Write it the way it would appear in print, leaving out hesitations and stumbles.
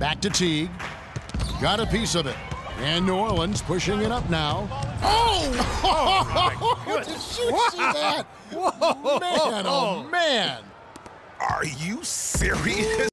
Back to Teague. Got a piece of it. And New Orleans pushing it up now. Oh! Did you see that? Whoa. Man, oh man! Are you serious?